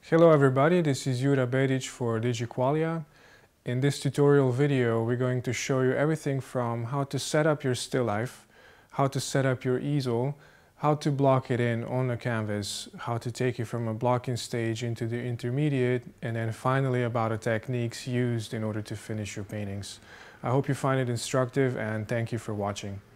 Hello everybody, this is Jura Bedic for digiQualia. In this tutorial video, we're going to show you everything from how to set up your still life, how to set up your easel, how to block it in on a canvas, how to take it from a blocking stage into the intermediate, and then finally about the techniques used in order to finish your paintings. I hope you find it instructive and thank you for watching.